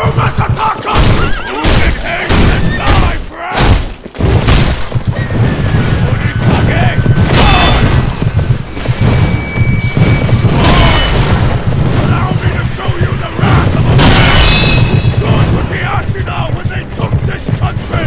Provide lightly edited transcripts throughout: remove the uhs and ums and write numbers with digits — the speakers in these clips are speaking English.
must attack us! Who can hasten thy breath? Unikage! Allow me to show you the wrath of a man who stood with the Ashina when they took this country!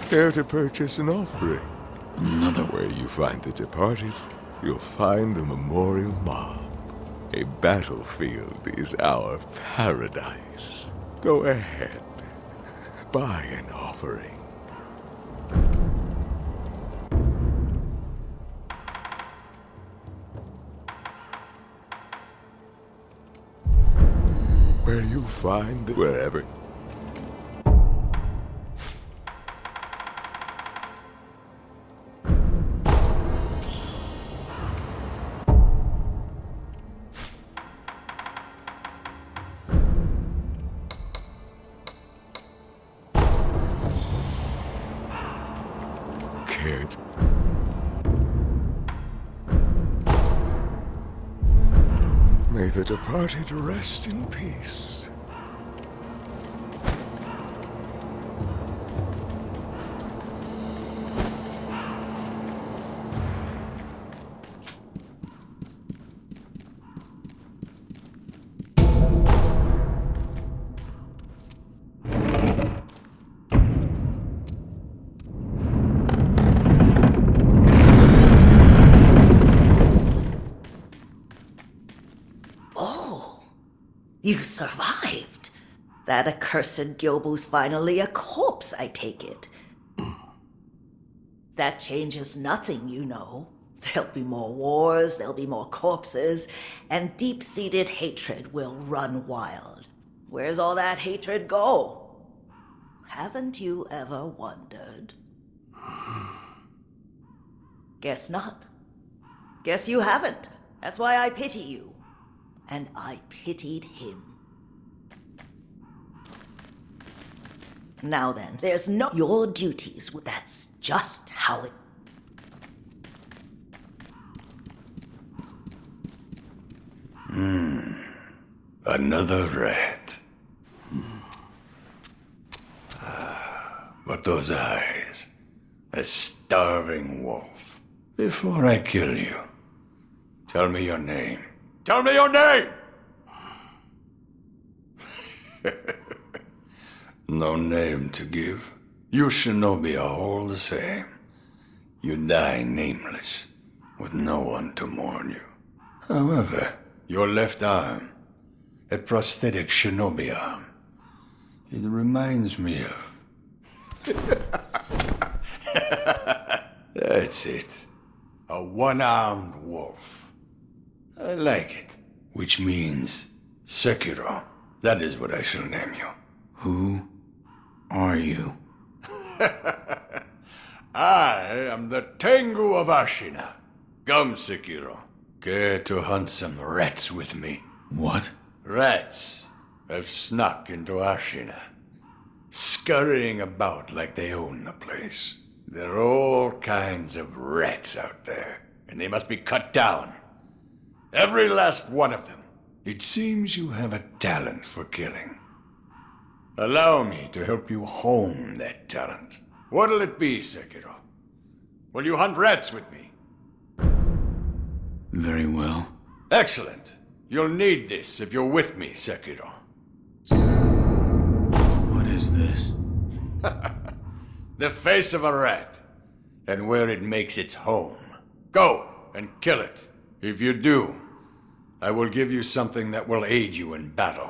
Care to purchase an offering? Another Where you find the departed, you'll find the memorial mob. A battlefield is our paradise. Go ahead. Buy an offering. Where you find the wherever. Cared. May the departed rest in peace. You survived. That accursed Gyobu's finally a corpse, I take it. That changes nothing, you know. There'll be more wars, there'll be more corpses, and deep-seated hatred will run wild. Where's all that hatred go? Haven't you ever wondered? Guess not. Guess you haven't. That's why I pity you. And I pitied him. Now then, there's no your duties. That's just how it... Another rat. But those eyes. A starving wolf. Before I kill you, tell me your name. Tell me your name! No name to give. You shinobi are all the same. You die nameless, with no one to mourn you. However, your left arm, a prosthetic shinobi arm, it reminds me of... That's it. A one-armed wolf. I like it. Which means Sekiro. That is what I shall name you. Who are you? I am the Tengu of Ashina. Come, Sekiro. Care to hunt some rats with me? What? Rats have snuck into Ashina, scurrying about like they own the place. There are all kinds of rats out there, and they must be cut down. Every last one of them. It seems you have a talent for killing. Allow me to help you hone that talent. What'll it be, Sekiro? Will you hunt rats with me? Very well. Excellent. You'll need this if you're with me, Sekiro. What is this? The face of a rat, and where it makes its home. Go and kill it. If you do, I will give you something that will aid you in battle.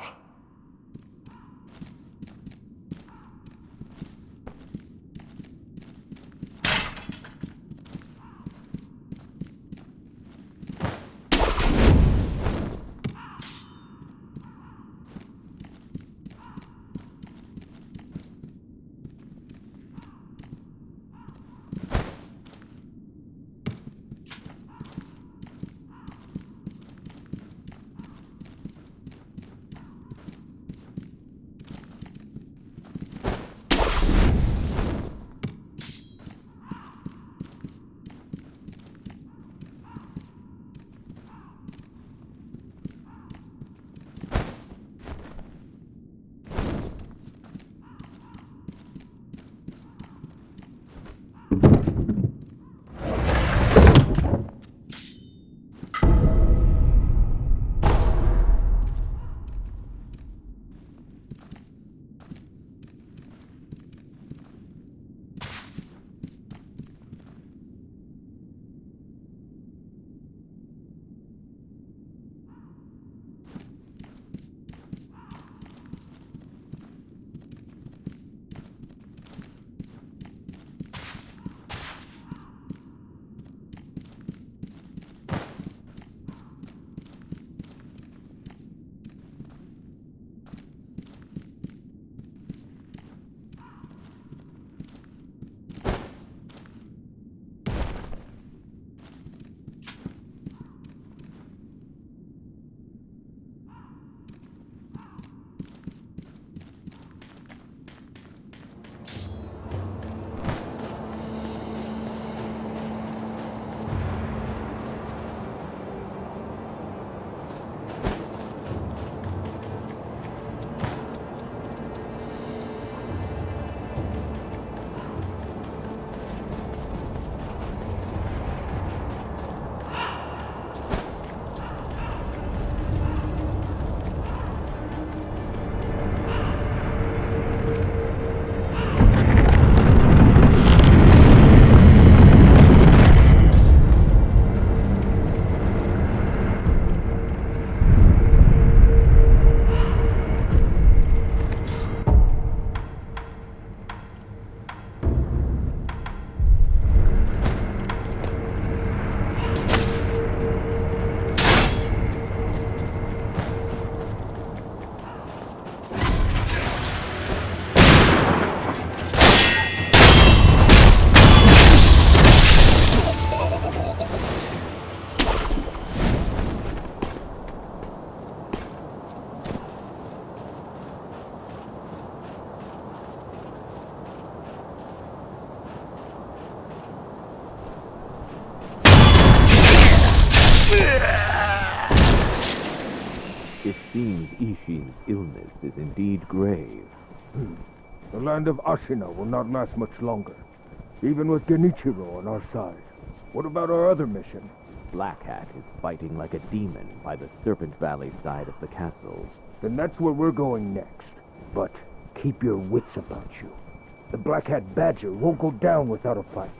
seems Ishin's illness is indeed grave. The land of Ashina will not last much longer, even with Genichiro on our side. What about our other mission? Black Hat is fighting like a demon by the Serpent Valley side of the castle. Then that's where we're going next. But keep your wits about you. The Black Hat Badger won't go down without a fight.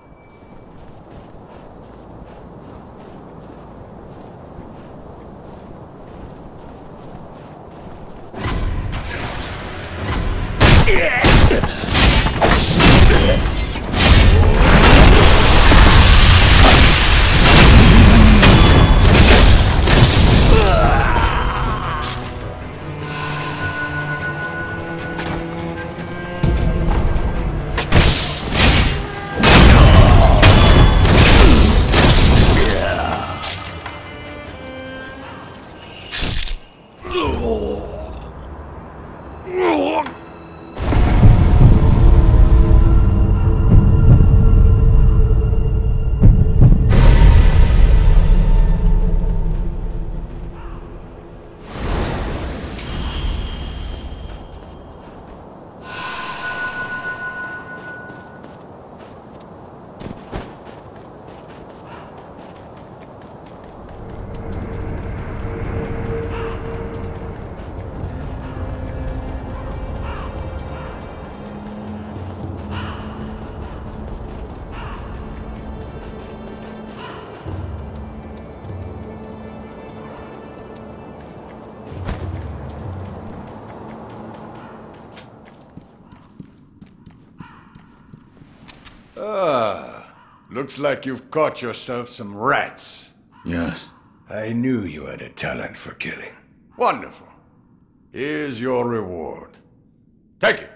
Looks like you've caught yourself some rats. Yes. I knew you had a talent for killing. Wonderful. Here's your reward. Take it.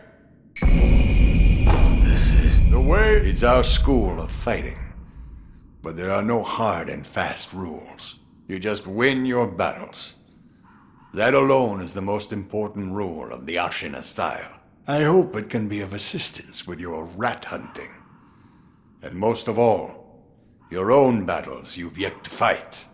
This is... The way it's our school of fighting. But there are no hard and fast rules. You just win your battles. That alone is the most important rule of the Ashina style. I hope it can be of assistance with your rat hunting. And most of all, your own battles you've yet to fight.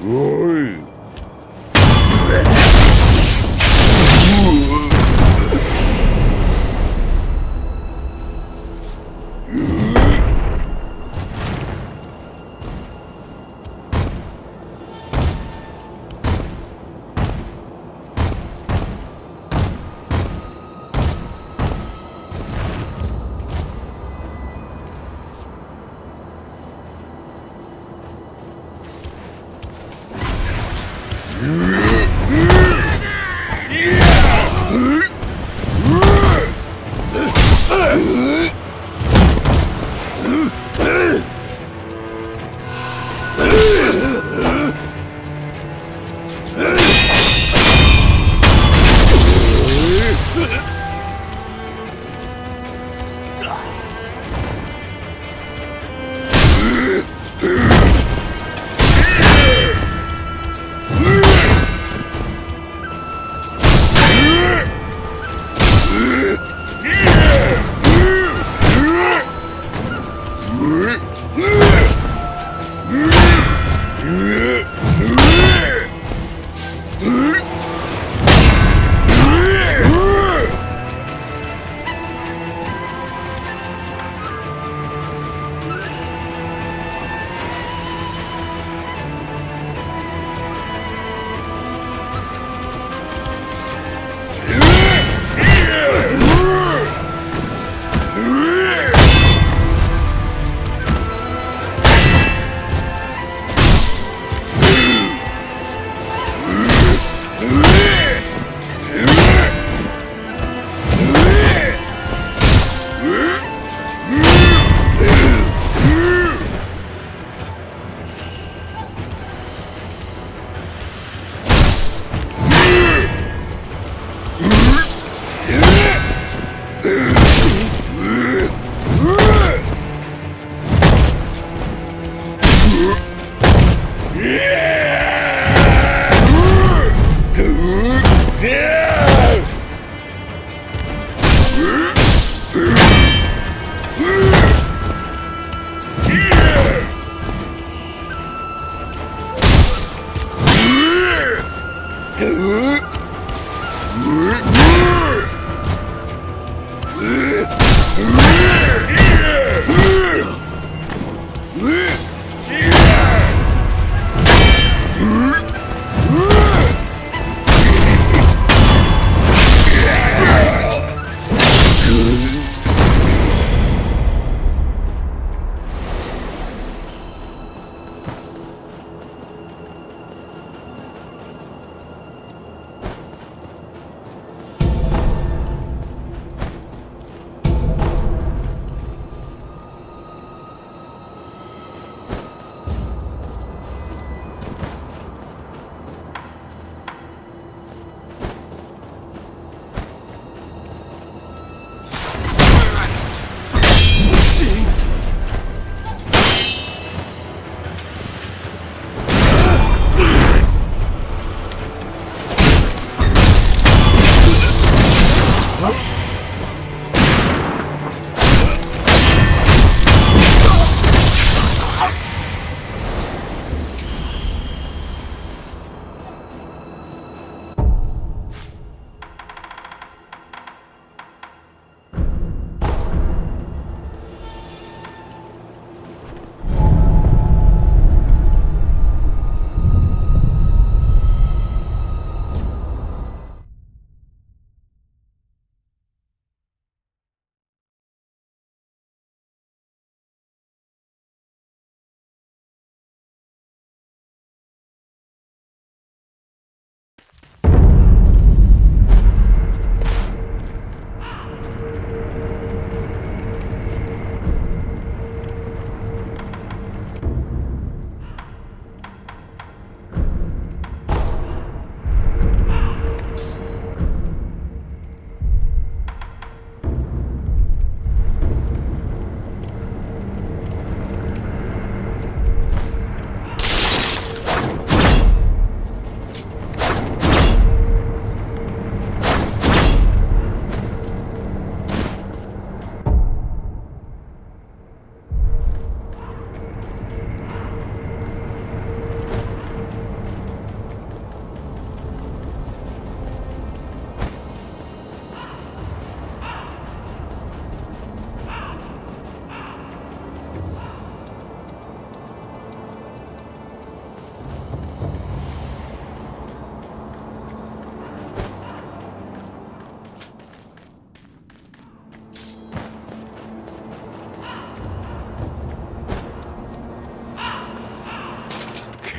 Yeah!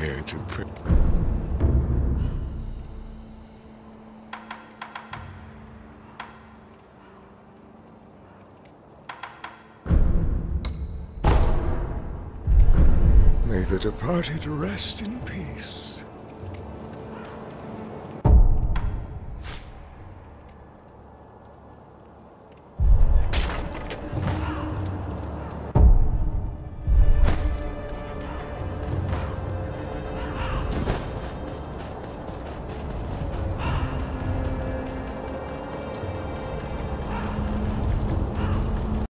prepare to pray. May the departed rest in peace.